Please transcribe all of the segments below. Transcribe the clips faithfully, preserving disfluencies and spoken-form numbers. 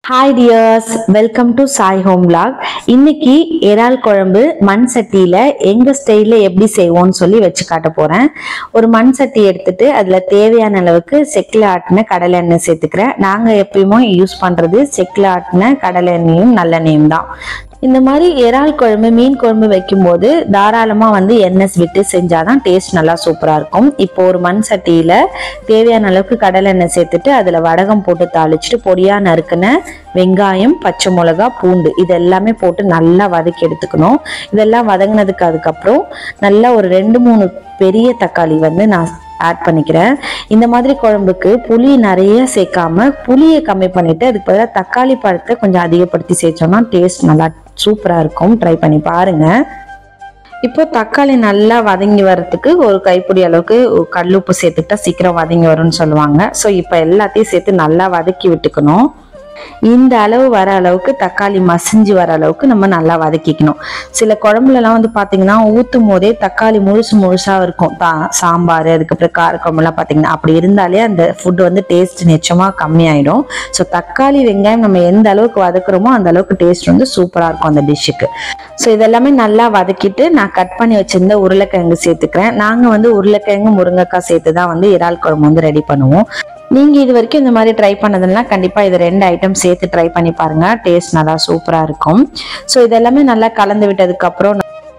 Hi dears, welcome to Sai Home Vlog. இன்னைக்கு இறால் குழம்பு மண் சட்டியில எங்க ஸ்டைல்ல எப்படி செய்வோம்னு சொல்லி வச்சு காட்ட போறேன். ஒரு மண் சட்டி எடுத்துட்டு அதுல தேவையான அளவுக்கு செக்கில ஆட்டின கடலை எண்ணெய் சேர்த்துக்கிறேன். நாங்க எப்பயுமே யூஸ் பண்றது செக்கில ஆட்டின கடலை எண்ணெயும் நல்லெண்ணெயும் தான். இந்த மாதிரி இறால் குழம்பு மீன் குழம்பு வைக்கும் போது தாராளமா வந்து எண்ணெய் விட்டு செஞ்சாதான் டேஸ்ட் நல்லா சூப்பரா இருக்கும். இப்போ ஒரு மண் சட்டியில தேவையான அளவுக்கு கடலை எண்ணெய் சேர்த்துட்டு அதுல வடகம் போட்டு தாளிச்சுட்டு பொடியா நறுக்குன வெங்காயம், பச்சை மிளகா, பூண்டு இது எல்லாமே போட்டு நல்லா வதக்கி எடுத்துக்கணும். இதெல்லாம் வதங்கினதுக்கு அதுக்கப்புறம் நல்லா ஒரு ரெண்டு மூணு பெரிய தக்காளி வந்து நான் ஆட் பண்ணிக்கிறேன். இந்த மாதிரி குழம்புக்கு புளி நிறைய சேர்க்காம புளியை கம்மி பண்ணிட்டு அதுக்கு பதிலாக தக்காளி பழத்தை கொஞ்சம் அதிகப்படுத்தி சேர்த்தோம்னா டேஸ்ட் நல்லா சூப்பரா இருக்கும். ட்ரை பண்ணி பாருங்க. இப்போ தக்காளி நல்லா வதங்கி வர்றதுக்கு ஒரு கைப்பிடி அளவுக்கு கல்லுப்பு சேர்த்துக்கிட்டா சீக்கிரம் வதங்கி வரும்னு சொல்லுவாங்க. ஸோ இப்போ எல்லாத்தையும் சேர்த்து நல்லா வதக்கி விட்டுக்கணும். இந்த அளவு வர அளவுக்கு தக்காளி மசிஞ்சு வர அளவுக்கு நம்ம நல்லா வதக்கிக்கணும். சில குழம்புல எல்லாம் வந்து பாத்தீங்கன்னா ஊத்தும் போதே தக்காளி முழுசு முழுசா இருக்கும். சாம்பார் அதுக்கப்புறம் கார குழம்பு எல்லாம் பாத்தீங்கன்னா அப்படி இருந்தாலே அந்த ஃபுட் வந்து டேஸ்ட் நிச்சயமா கம்மியாயிடும். ஸோ தக்காளி வெங்காயம் நம்ம எந்த அளவுக்கு வதக்குறோமோ அந்த அளவுக்கு டேஸ்ட் வந்து சூப்பரா இருக்கும் அந்த டிஷ்ஷுக்கு. ஸோ இதெல்லாமே நல்லா வதக்கிட்டு நான் கட் பண்ணி வச்சிருந்த உருளைக்கிழங்கு சேர்த்துக்கிறேன். நாங்க வந்து உருளைக்கிழங்கு முருங்கைக்காய் சேர்த்துதான் வந்து இறால் குழம்பு வந்து ரெடி பண்ணுவோம். நீங்க இது வரைக்கும் இந்த மாதிரி ட்ரை பண்ணதுன்னா கண்டிப்பா இது ரெண்டு ஐட்டம் சேர்த்து ட்ரை பண்ணி பாருங்க. டேஸ்ட் நல்லா சூப்பரா இருக்கும். ஸோ இதெல்லாமே நல்லா கலந்து விட்டதுக்கு அப்புறம்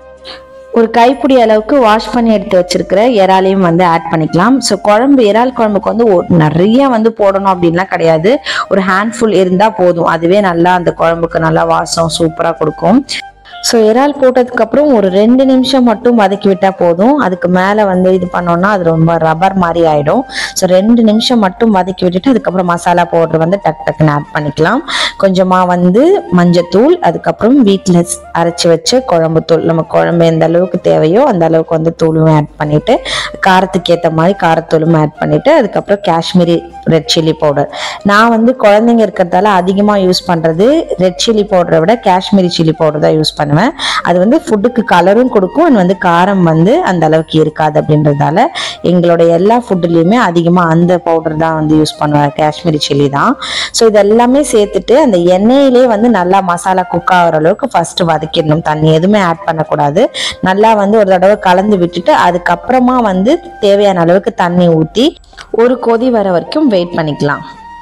ஒரு கைப்பிடி அளவுக்கு வாஷ் பண்ணி எடுத்து வச்சிருக்கிற இறாலையும் வந்து ஆட் பண்ணிக்கலாம். ஸோ குழம்பு இறால் குழம்புக்கு வந்து நிறைய வந்து போடணும் அப்படின்லாம் கிடையாது. ஒரு ஹேண்ட்ஃபுல் இருந்தா போதும். அதுவே நல்லா அந்த குழம்புக்கு நல்லா வாசம் சூப்பரா கொடுக்கும். ஸோ இறால் போட்டதுக்கு அப்புறம் ஒரு ரெண்டு நிமிஷம் மட்டும் வதக்கி விட்டா போதும். அதுக்கு மேலே வந்து இது பண்ணோம்னா அது ரொம்ப ரப்பர் மாதிரி ஆயிடும். ஸோ ரெண்டு நிமிஷம் மட்டும் வதக்கி விட்டுட்டு அதுக்கப்புறம் மசாலா பவுடர் வந்து டக் டக்குன்னு ஆட் பண்ணிக்கலாம். கொஞ்சமா வந்து மஞ்சத்தூள், அதுக்கப்புறம் வீட்டில் அரைச்சி வச்ச குழம்பு தூள், நம்ம குழம்பு எந்த அளவுக்கு தேவையோ அந்த அளவுக்கு வந்து தூளும் ஆட் பண்ணிட்டு காரத்துக்கு ஏற்ற மாதிரி காரத்தூளும் ஆட் பண்ணிட்டு அதுக்கப்புறம் காஷ்மீரி ரெட் சில்லி பவுடர். நான் வந்து குழந்தைங்க இருக்கிறதால அதிகமாக யூஸ் பண்றது ரெட் சில்லி பவுடரை விட காஷ்மீரி சில்லி பவுடர் தான் யூஸ் பண்ணுவேன். அது வந்து ஃபுட்டுக்கு கலரும் கொடுக்கும். அது வந்து காரம் வந்து அந்த அளவுக்கு இருக்காது. அப்படின்றதால எங்களோட எல்லா ஃபுட்டுலயுமே அதிகமா அந்த பவுடர் தான் வந்து யூஸ் பண்ணுவேன், காஷ்மீரி சில்லி தான். ஸோ இதெல்லாமே சேர்த்துட்டு அந்த எண்ணெயிலே வந்து நல்லா மசாலா குக் ஆகிற அளவுக்கு ஃபர்ஸ்ட் வதக்கிடணும். தண்ணி எதுவுமே ஆட் பண்ணக்கூடாது. நல்லா வந்து ஒரு தடவை கலந்து விட்டுட்டு அதுக்கப்புறமா வந்து தேவையான அளவுக்கு தண்ணி ஊற்றி ஒரு கொதி வர வரைக்கும் வெயிட் பண்ணிக்கலாம்.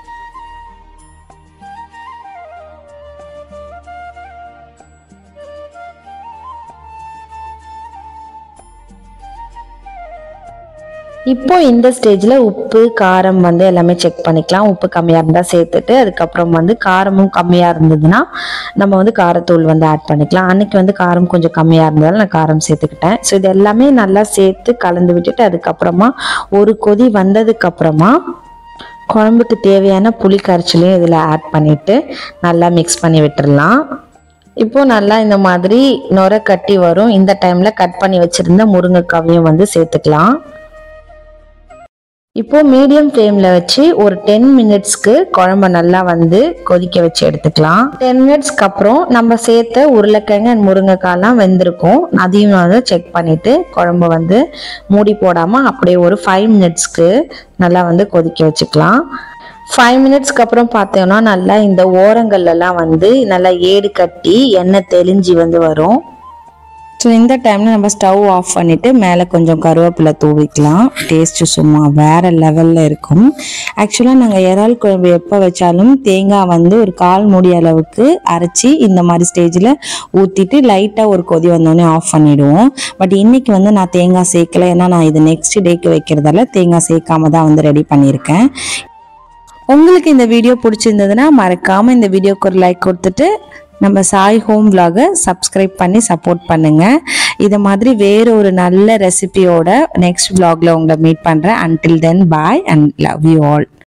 இப்போ இந்த ஸ்டேஜ்ல உப்பு காரம் வந்து எல்லாமே செக் பண்ணிக்கலாம். உப்பு கம்மியா இருந்தா சேர்த்துட்டு அதுக்கப்புறம் வந்து காரமும் கம்மியா இருந்ததுன்னா நம்ம வந்து காரத்தூள் வந்து ஆட் பண்ணிக்கலாம். அன்னைக்கு வந்து காரம் கொஞ்சம் கம்மியா இருந்ததால நான் காரம் சேர்த்துக்கிட்டேன். ஸோ இது எல்லாமே நல்லா சேர்த்து கலந்து விட்டுட்டு அதுக்கப்புறமா ஒரு கொதி வந்ததுக்கு அப்புறமா குழம்புக்கு தேவையான புளி கரைச்சலையும் இதில் ஆட் பண்ணிட்டு நல்லா மிக்ஸ் பண்ணி விட்டுடலாம். இப்போ நல்லா இந்த மாதிரி நுரை கட்டி வரும். இந்த டைம்ல கட் பண்ணி வச்சிருந்த முருங்கைக்காவையும் வந்து சேர்த்துக்கலாம். இப்போ மீடியம் ஃப்ளேம்ல வச்சு ஒரு டென் மினிட்ஸ்க்கு குழம்ப நல்லா வந்து கொதிக்க வச்சு எடுத்துக்கலாம். டென் மினிட்ஸ்க்கு அப்புறம் நம்ம சேர்த்த உருளைக்கிழங்கு அண்ட் முருங்கைக்காய்லாம் வெந்திருக்கும். அதையும் வந்து செக் பண்ணிட்டு குழம்பு வந்து மூடி போடாம அப்படியே ஒரு ஃபைவ் மினிட்ஸ்க்கு நல்லா வந்து கொதிக்க வச்சுக்கலாம். ஃபைவ் மினிட்ஸ்க்கு அப்புறம் பார்த்தோம்னா நல்லா இந்த ஓரங்கள்லாம் வந்து நல்லா ஏடு கட்டி எண்ணெய் தெளிஞ்சு வந்து வரும். ஸோ இந்த டைம்ல நம்ம ஸ்டவ் ஆஃப் பண்ணிட்டு மேலே கொஞ்சம் கருவேப்பிலை தூவிக்கலாம். டேஸ்ட்டு சும்மா வேற லெவலில் இருக்கும். ஆக்சுவலாக நாங்கள் இறால் குழம்பு எப்போ வச்சாலும் தேங்காய் வந்து ஒரு கால் மூடி அளவுக்கு அரைச்சி இந்த மாதிரி ஸ்டேஜில் ஊற்றிட்டு லைட்டாக ஒரு கொதி வந்தோடனே ஆஃப் பண்ணிவிடுவோம். பட் இன்னைக்கு வந்து நான் தேங்காய் சேர்க்கலை. ஏன்னா நான் இது நெக்ஸ்ட் டேக்கு வைக்கிறதால தேங்காய் சேர்க்காம தான் வந்து ரெடி பண்ணியிருக்கேன். உங்களுக்கு இந்த வீடியோ பிடிச்சிருந்ததுன்னா மறக்காமல் இந்த வீடியோக்கு ஒரு லைக் கொடுத்துட்டு நம்ம சாய் ஹோம் விலாகை சப்ஸ்கிரைப் பண்ணி சப்போர்ட் பண்ணுங்க. இதை மாதிரி வேற ஒரு நல்ல ரெசிபியோட நெக்ஸ்ட் விலாக்ல உங்களை மீட் பண்றேன். Until then bye and love you all.